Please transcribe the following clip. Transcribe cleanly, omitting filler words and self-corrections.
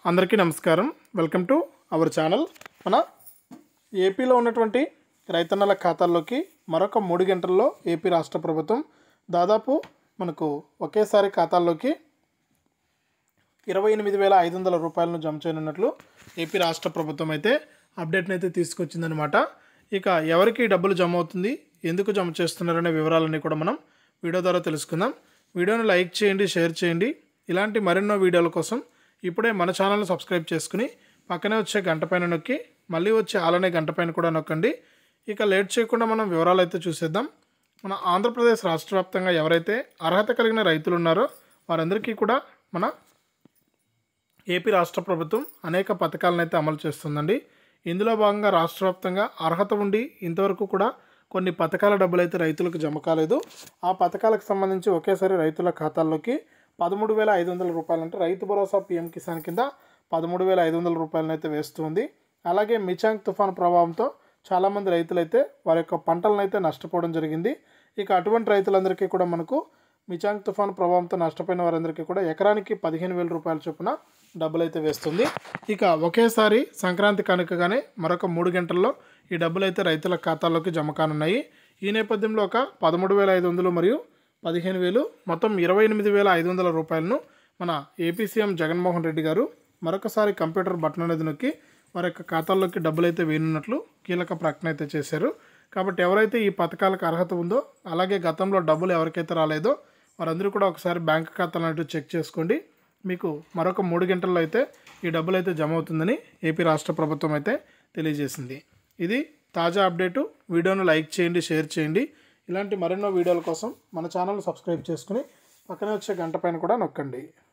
అందరికీ నమస్కారం. Welcome to our channel. మన ఏపీలో ఉన్నటువంటి రైతన్నల ఖాతాల్లోకి మరొక 3 గంటల్లో ఏపీ రాష్ట్ర ప్రభుత్వం దాదాపు మనకు ఒకేసారి ఖాతాల్లోకి 28,500 రూపాయలను జమ చేయనున్నట్లు ఏపీ రాష్ట్ర ప్రభుత్వం అయితే అప్డేట్ని అయితే తీసుకొచ్చిందనమాట. ఇక ఎవరికి డబ్బులు జమ అవుతుంది, ఎందుకు జమ చేస్తున్నారనే వివరాలన్నీ కూడా మనం వీడియో ద్వారా తెలుసుకుందాం. వీడియోని లైక్ చేయండి, షేర్ చేయండి. ఇలాంటి మరెన్నో వీడియోల కోసం ఇప్పుడే మన ఛానల్ని సబ్స్క్రైబ్ చేసుకుని పక్కనే వచ్చే గంట పైన నొక్కి మళ్ళీ వచ్చే ఆలనే గంట పైన కూడా నొక్కండి. ఇక లేట్ చేయకుండా మనం వివరాలు అయితే చూసేద్దాం. మన ఆంధ్రప్రదేశ్ రాష్ట్ర వ్యాప్తంగా ఎవరైతే అర్హత కలిగిన రైతులు ఉన్నారో వారందరికీ కూడా మన ఏపీ రాష్ట్ర ప్రభుత్వం అనేక పథకాలను అయితే అమలు చేస్తుందండి. ఇందులో భాగంగా రాష్ట్ర వ్యాప్తంగా అర్హత ఉండి ఇంతవరకు కూడా కొన్ని పథకాల డబ్బులు అయితే రైతులకు జమ కాలేదు. ఆ పథకాలకు సంబంధించి ఒకేసారి రైతుల ఖాతాల్లోకి 13,500 రూపాయలు అంటే రైతు భరోసా పీఎం కిసాన్ కింద 13,500 రూపాయలను అయితే వేస్తుంది. అలాగే మిచాంగ్ తుఫాను ప్రభావంతో చాలామంది రైతులైతే వారి యొక్క పంటలను అయితే నష్టపోవడం జరిగింది. ఇక అటువంటి రైతులందరికీ కూడా మనకు మిచాంగ్ తుఫాను ప్రభావంతో నష్టపోయిన వారందరికీ కూడా ఎకరానికి 15,000 రూపాయల చొప్పున డబ్బులు అయితే వేస్తుంది. ఇక ఒకేసారి సంక్రాంతి కానుకగానే మరొక 3 గంటల్లో ఈ డబ్బులు అయితే రైతుల ఖాతాల్లోకి జమ కానున్నాయి. ఈ నేపథ్యంలో ఒక 13,500 మరియు 15,000 మొత్తం 28,500 రూపాయలను మన ఏపీ సీఎం జగన్మోహన్ రెడ్డి గారు మరొకసారి కంప్యూటర్ బటన్ అనేది నొక్కి వారి యొక్క ఖాతాల్లోకి డబ్బులు అయితే వేయనున్నట్లు కీలక ప్రకటన అయితే చేశారు. కాబట్టి ఎవరైతే ఈ పథకాలకు అర్హత ఉందో, అలాగే గతంలో డబ్బులు ఎవరికైతే రాలేదో వారందరూ కూడా ఒకసారి బ్యాంక్ ఖాతాలను అయితే చెక్ చేసుకోండి. మీకు మరొక 3 గంటల్లో అయితే ఈ డబ్బులు అయితే జమ అవుతుందని ఏపీ రాష్ట్ర ప్రభుత్వం అయితే తెలియజేసింది. ఇది తాజా అప్డేటు. వీడియోను లైక్ చేయండి, షేర్ చేయండి. ఇలాంటి మరెన్నో వీడియోల కోసం మన ఛానల్ సబ్స్క్రైబ్ చేసుకుని పక్కనే వచ్చే గంట పైన కూడా నొక్కండి.